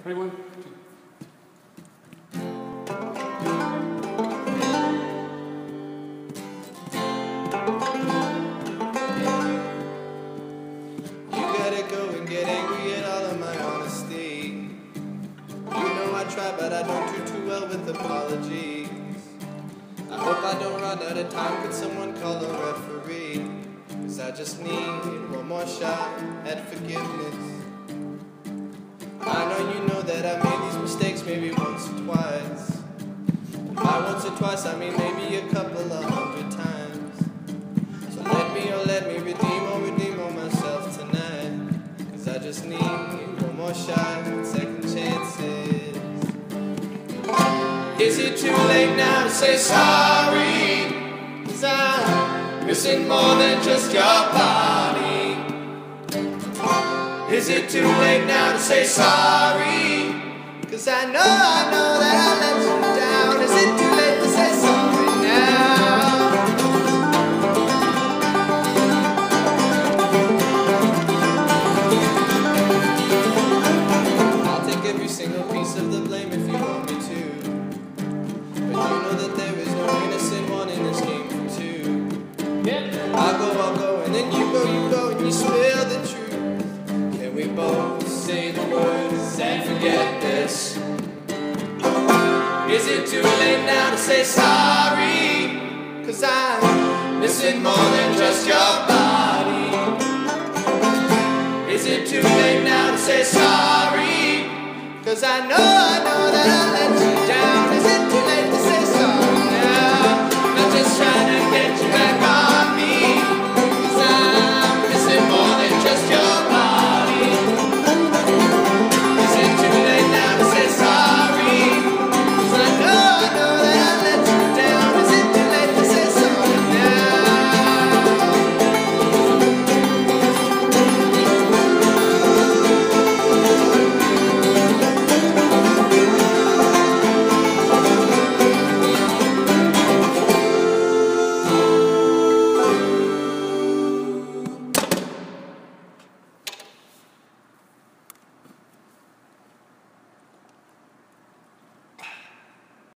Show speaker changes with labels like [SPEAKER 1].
[SPEAKER 1] Ready, 1, 2.
[SPEAKER 2] Get angry at all of my honesty. You know I try, but I don't do too well with apologies. I hope I don't run out of time. Could someone call a referee? 'Cause I just need one more shot at forgiveness. I know you know that I made these mistakes maybe once or twice. By once or twice I mean maybe a couple of 100 times. So let me redeem myself tonight. I just need one more shot, second chances. Is it too late now to say sorry? 'Cause I'm missing more than just your body. Is it too late now to say sorry? 'Cause I know that I let you down. Is it too late to say sorry now? Single piece of the blame if you want me to. But you know that there is no innocent one in this game for two. Yeah. I'll go, and then you go, and you spill the truth. And we both say the words and forget this. Is it too late now to say sorry? 'Cause I'm missing more than just your body. Is it too late now to say sorry? 'Cause I know that I let you